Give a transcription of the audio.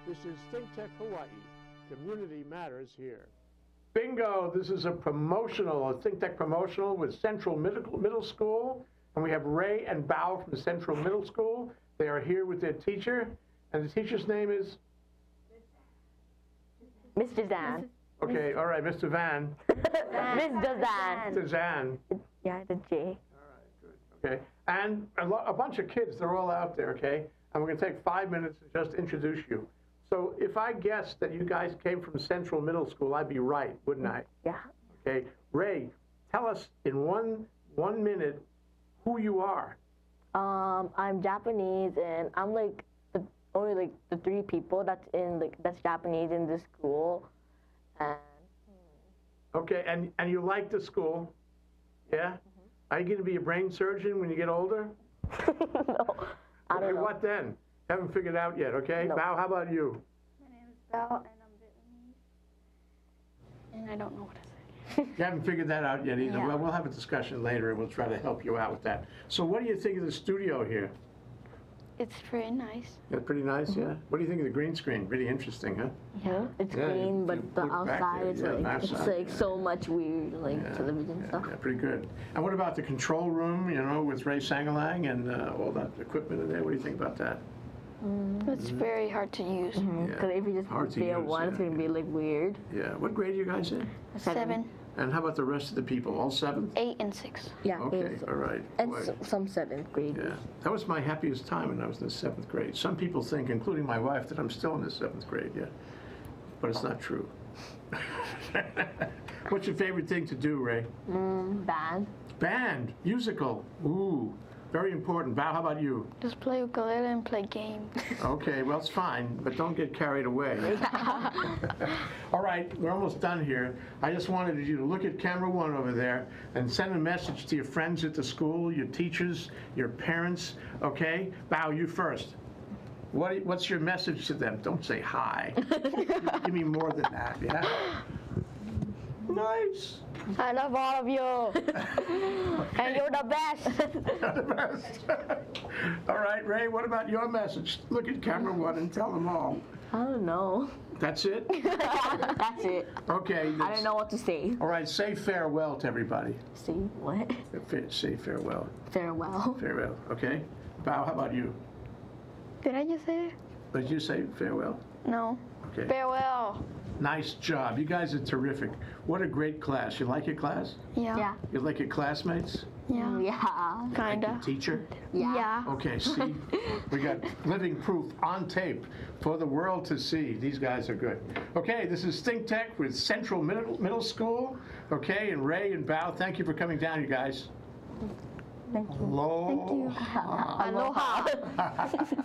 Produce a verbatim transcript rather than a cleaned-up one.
This is ThinkTech Hawaii. Community matters here. Bingo! This is a promotional, a ThinkTech promotional with Central Middle, Middle School. And we have Ray and Bao from Central Middle School. They are here with their teacher. And the teacher's name is? Mister Zan. Okay, all right, Mister Van. Mister Zan. Mister Zan. Yeah, the J. All right, good. Okay, and a, lo a bunch of kids, they're all out there, okay? And we're gonna take five minutes to just introduce you. So if I guessed that you guys came from Central Middle School, I'd be right, wouldn't I? Yeah. Okay, Ray, tell us in one one minute who you are. Um, I'm Japanese, and I'm like the only like the three people that's in like that's Japanese in this school. And Okay, and and you like the school, yeah? Mm-hmm. Are you going to be a brain surgeon when you get older? no, I okay, don't know. what then? Haven't figured out yet. Okay, No. Bao, how about you? My name is Bao, and I'm Vietnamese. And I don't know what to say. You haven't figured that out yet either. Yeah. Well, we'll have a discussion later, and we'll try to help you out with that. So, what do you think of the studio here? It's pretty nice. That's pretty nice, mm-hmm. Yeah. What do you think of the green screen? Pretty interesting, huh? Yeah, it's Yeah, green, you- but you the look back outside there, it's yeah, like nice it's side, like yeah. so much weird like Yeah, television yeah, stuff. Yeah, pretty good. And what about the control room? You know, with Ray Sangalang and uh, all that equipment in there. What do you think about that? Mm. It's very hard to use. Because Yeah. if you just Hard to be at use, one, it's yeah. gonna be like weird. Yeah. What grade are you guys in? Seven, And how about the rest of the people? All seventh? eight, and six. Yeah. Okay, it's- all right. And Boy. s some seventh grade. Yeah, that was my happiest time when I was in the seventh grade. Some people think, including my wife, that I'm still in the seventh grade, yeah. But it's not true. What's your favorite thing to do, Ray? Mm, band. Band, musical, ooh, very important. Bao, how about you? Just play ukulele and play games. Okay, well, it's fine, but don't get carried away. All right, we're almost done here. I just wanted you to look at camera one over there and send a message to your friends at the school, your teachers, your parents, okay? Bao, you first. What, what's your message to them? Don't say hi. Give me more than that, yeah? Nice. I love all of you. And you're the best. You're the best. All right, Ray, what about your message? Look at camera one and tell them all. I don't know. That's it? That's it. Okay. I don't know what to say. All right, say farewell to everybody. Say what? Fa- Say farewell. Farewell. Farewell, okay? Bao, how about you? Did I just say it? Did you say farewell? No. Okay. Farewell. Nice job. You guys are terrific. What a great class. You like your class? Yeah. Yeah. You like your classmates? Yeah. Yeah. Like your Kinda. teacher? Yeah. Yeah. Okay, see? We got living proof on tape for the world to see. These guys are good. Okay, this is ThinkTech with Central Middle, Middle School. Okay, and Ray and Bao, thank you for coming down, you guys. Thank you. Aloha. Thank you. Aloha.